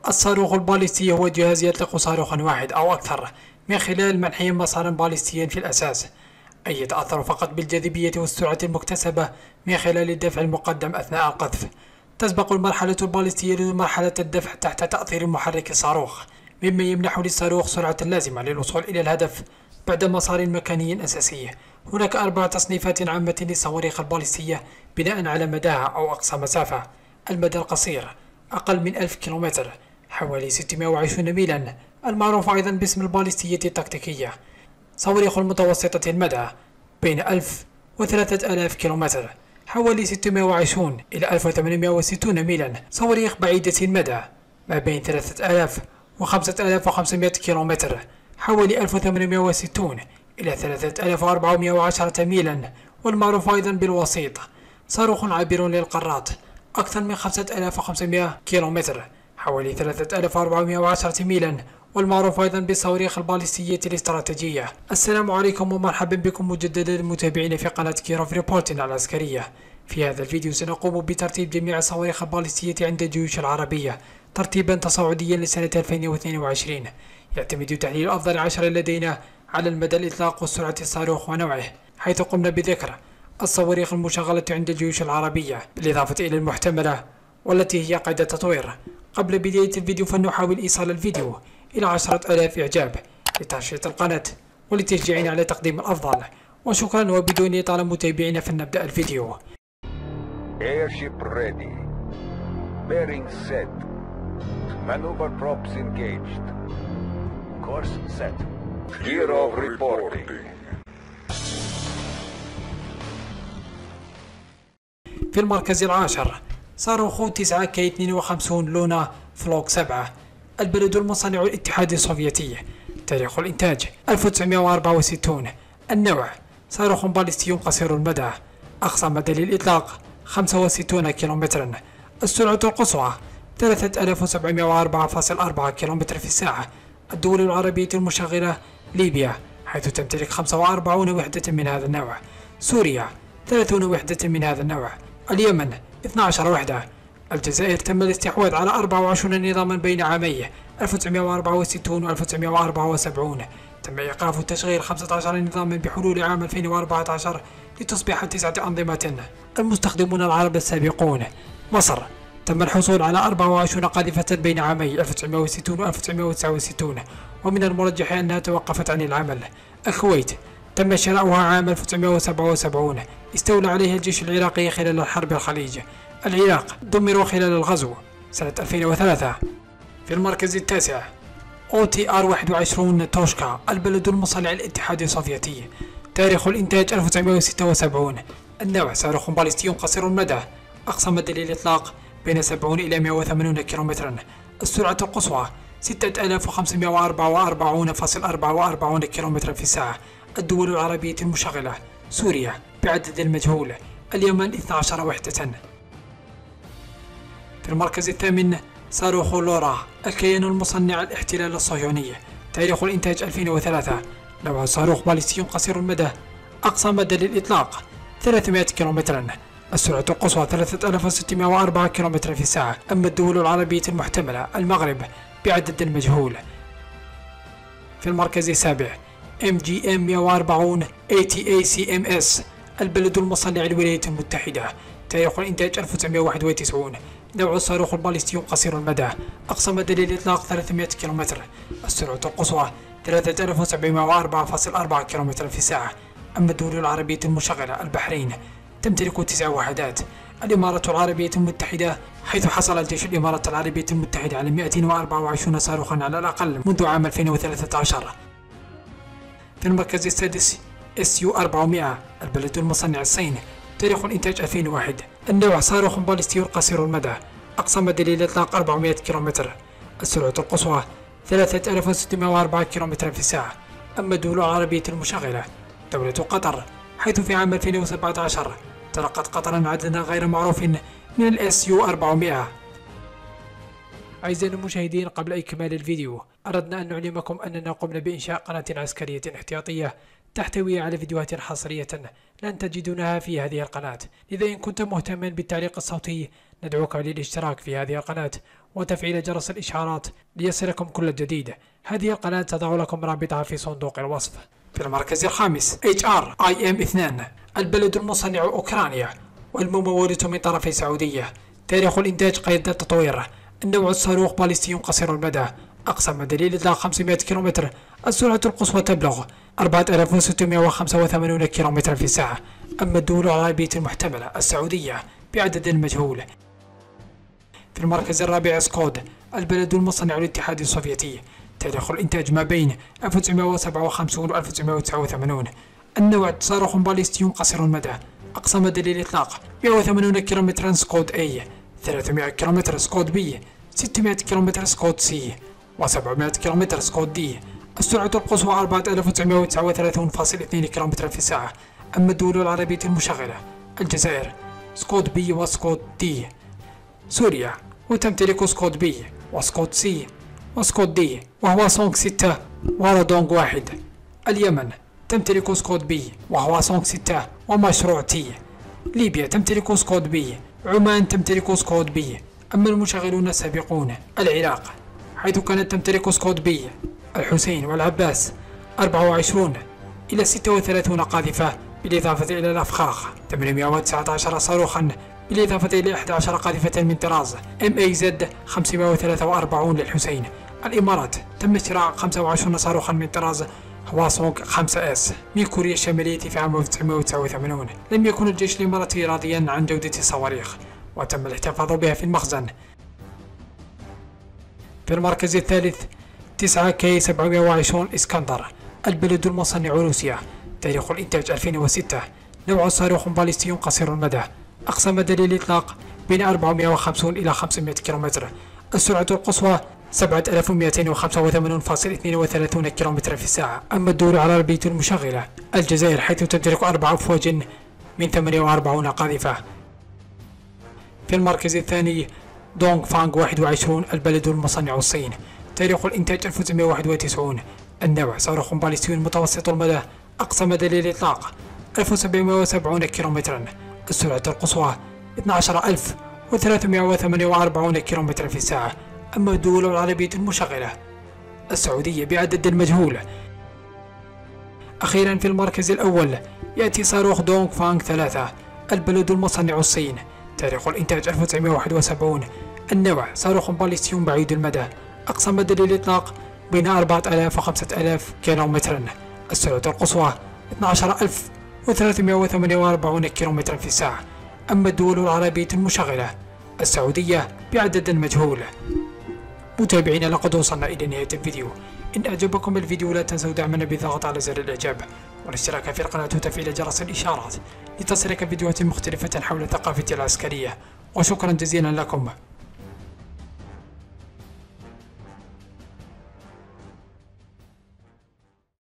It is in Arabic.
الصاروخ الباليستي هو جهاز يطلق صاروخا واحد أو أكثر من خلال منحه مسارا باليستيا في الأساس، أي يتأثر فقط بالجاذبية والسرعة المكتسبة من خلال الدفع المقدم أثناء القذف. تسبق المرحلة الباليستية لمرحلة الدفع تحت تأثير محرك الصاروخ، مما يمنح للصاروخ سرعة لازمة للوصول إلى الهدف بعد مسار مكاني أساسي. هناك 4 تصنيفات عامة للصواريخ الباليستية بناء على مداها أو أقصى مسافة. المدى القصير أقل من 1000 كيلومتر، حوالي 620 ميلا، المعروف أيضا باسم الباليستية التكتيكية. صواريخ المتوسطة المدى بين 1000 و 3000 كيلومتر، حوالي 620 إلى 1860 ميلا. صواريخ بعيدة المدى ما بين 3000 و 5500 كيلومتر، حوالي 1860 إلى 3410 ميلا، والمعروف أيضا بالوسيط. صاروخ عابر للقارات أكثر من 5500 كيلومتر، حوالي 3410 ميلا، والمعروف أيضا بالصواريخ الباليستية الاستراتيجية. السلام عليكم ومرحبا بكم مجددا المتابعين في قناة كيروف ريبورتين العسكرية. في هذا الفيديو سنقوم بترتيب جميع الصواريخ الباليستية عند الجيوش العربية ترتيبا تصاعديا لسنة 2022، يعتمد تحليل أفضل 10 لدينا على المدى الإطلاق وسرعة الصاروخ ونوعه، حيث قمنا بذكر الصواريخ المشغلة عند الجيوش العربية بالإضافة إلى المحتملة والتي هي قيد التطوير. قبل بداية الفيديو فلنحاول إيصال الفيديو إلى 10,000 إعجاب لتنشيط القناة ولتشجيعنا على تقديم الأفضل، وشكرا. وبدون إطالة متابعينا فلنبدأ الفيديو. Airship ready. Bearing set. Maneuver props engaged. Course set. Kirov reporting. في المركز العاشر صاروخ 9K52 لونا فلوك 7، البلد المصنع الاتحاد السوفيتي. تاريخ الإنتاج 1964. النوع صاروخ باليستي قصير المدى، أقصى مدى للإطلاق 65 كيلومترا. السرعة القصوى 3704.4 كيلومتر في الساعة. الدول العربية المشغلة ليبيا، حيث تمتلك 45 وحدة من هذا النوع. سوريا 30 وحدة من هذا النوع. اليمن 12 وحدة. الجزائر تم الاستحواذ على 24 نظاما بين عامي 1964 و 1974. تم إيقاف تشغيل 15 نظاما بحلول عام 2014 لتصبح 9 أنظمة. المستخدمون العرب السابقون: مصر تم الحصول على 24 قاذفة بين عامي 1960 و 1969، ومن المرجح أنها توقفت عن العمل. الكويت تم شراؤها عام 1977، استولى عليها الجيش العراقي خلال الحرب الخليج. العراق دمروا خلال الغزو سنة 2003. في المركز التاسع OTR 21 توشكا، البلد المصنع الاتحاد السوفيتي. تاريخ الإنتاج 1976. النوع صاروخ باليستي قصير المدى، أقصى مدى للإطلاق بين 70 إلى 180 كيلومترا. السرعة القصوى 6544.44 كيلومترا في الساعة. الدول العربية المشغلة: سوريا بعدد المجهول. اليمن 12 وحدة. في المركز الثامن صاروخ لورا، الكيان المصنع الاحتلال الصهيوني. تاريخ الإنتاج 2003. نوع صاروخ باليستي قصير المدى، أقصى مدى للإطلاق 300 كيلومترا. السرعة القصوى 3604 كيلومتر في الساعة. أما الدول العربية المحتملة: المغرب بعدد المجهول. في المركز السابع MGM 140 ATACMS، البلد المصنع الولايات المتحدة. تاريخ الإنتاج 1991. نوع الصاروخ الباليستي قصير المدى، أقصى مدى للإطلاق 300 كيلومتر. السرعة القصوى 3704.4 كيلومتر في الساعة. أما الدول العربية المشغلة: البحرين تمتلك 9 وحدات. الإمارات العربية المتحدة، حيث حصل الجيش الإمارات العربية المتحدة على 224 صاروخا على الأقل منذ عام 2013. في المركز السادس SU 400، البلد المصنع الصين. تاريخ الإنتاج 2001. النوع صاروخ باليستي قصير المدى، أقصى مدى للإطلاق 400 كيلومتر. السرعة القصوى 3604 كيلومتر في الساعة. أما الدول العربية المشغلة: دولة قطر، حيث في عام 2017 تلقت قطر عددا غير معروف من SU 400. أعزائي المشاهدين، قبل إكمال الفيديو أردنا أن نعلمكم أننا قمنا بإنشاء قناة عسكرية احتياطية تحتوي على فيديوهات حصرية لن تجدونها في هذه القناة. لذا إن كنت مهتما بالتعليق الصوتي ندعوك للاشتراك في هذه القناة وتفعيل جرس الإشعارات ليصلكم كل جديد. هذه القناة تضع لكم رابطها في صندوق الوصف. في المركز الخامس HRIM-2 البلد المصنع أوكرانيا والممول من طرف السعودية. تاريخ الإنتاج قيد التطوير. النوع الصاروخ باليستي قصير المدى، أقصى مدى للإطلاق 500 كيلومتر. السرعة القصوى تبلغ 4685 كيلومتر في الساعة. أما الدول العربية المحتملة السعودية بعدد مجهول. في المركز الرابع سكود البلد المصنع الاتحاد السوفيتي. تاريخ الإنتاج ما بين 1957 و 1989. النوع صاروخ باليستي قصير المدى، أقصى مدى للإطلاق 180 كيلومتر سكود A، 300 كيلومتر سكود B، 600 كيلومتر سكود C، و700 كيلومتر سكود D. السرعة القصوى 4939.2 كيلومتر في الساعة. أما الدول العربية المشغلة الجزائر سكود B وسكود D. سوريا وتمتلك سكود B وسكود C وسكود D وهو سونغ 6 ورادونغ 1. اليمن تمتلك سكود B وهو سونغ 6 ومشروع T. ليبيا تمتلك سكود B. عمان تمتلك سكود B. أما المشغلون السابقون العراق حيث كانت تمتلك سكود B الحسين والعباس 24 إلى 36 قاذفة، بالإضافة إلى الأفخاخ 819 صاروخا، بالإضافة إلى 11 قاذفة من طراز MAZ 543 للحسين. الإمارات تم شراء 25 صاروخا من طراز هواسونغ 5S من كوريا الشمالية في عام 1989. لم يكن الجيش الإماراتي راضيا عن جودة الصواريخ وتم الاحتفاظ بها في المخزن. في المركز الثالث 9K720 اسكندر البلد المصنع روسيا. تاريخ الإنتاج 2006. نوع صاروخ باليستي قصير المدى، أقصى مدى للإطلاق بين 450 إلى 500 كيلومتر. السرعة القصوى 7285.32 كيلومتر في الساعة. أما الدول العربية المشغلة الجزائر حيث تمتلك 4 أفواج من 48 قاذفة. في المركز الثاني دونغ فانغ 21 البلد المصنع الصين. تاريخ الإنتاج 1991. النوع صاروخ باليستي متوسط المدى، أقصى مدى للإطلاق 1770 كيلومترا. السرعة القصوى 12348 كيلومتر في الساعة. أما الدول العربية المشغلة السعودية بعدد مجهول. أخيرا في المركز الأول يأتي صاروخ دونغ فانغ 3 البلد المصنع الصين. تاريخ الإنتاج 1971. النوع صاروخ باليستي بعيد المدى، أقصى مدى للإطلاق بين 4000 و 5000 كيلومترا. السرعة القصوى 12348 كيلومترا في الساعة. أما الدول العربية المشغلة السعودية بعدد مجهول. متابعينا لقد وصلنا إلى نهاية الفيديو. إن أعجبكم الفيديو لا تنسوا دعمنا بالضغط على زر الإعجاب والاشتراك في القناة وتفعيل جرس الإشعارات لتصلك فيديوهات مختلفة حول الثقافة العسكرية. وشكرا جزيلا لكم.